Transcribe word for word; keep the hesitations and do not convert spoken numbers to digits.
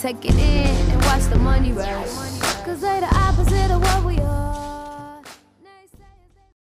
take it in and watch the money rush. Cause they the opposite of what we are.